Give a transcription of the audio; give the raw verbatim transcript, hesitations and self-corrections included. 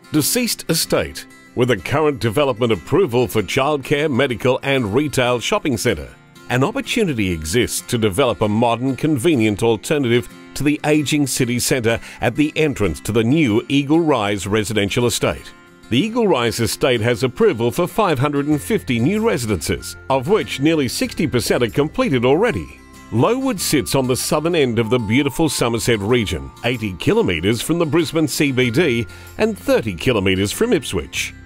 Deceased estate with a current development approval for childcare, medical and retail shopping centre. An opportunity exists to develop a modern, convenient alternative to the ageing city centre at the entrance to the new Eagle Rise residential estate. The Eagle Rise estate has approval for five hundred fifty new residences, of which nearly sixty percent are completed already. Lowood sits on the southern end of the beautiful Somerset Region, eighty kilometres from the Brisbane C B D and thirty kilometres from Ipswich.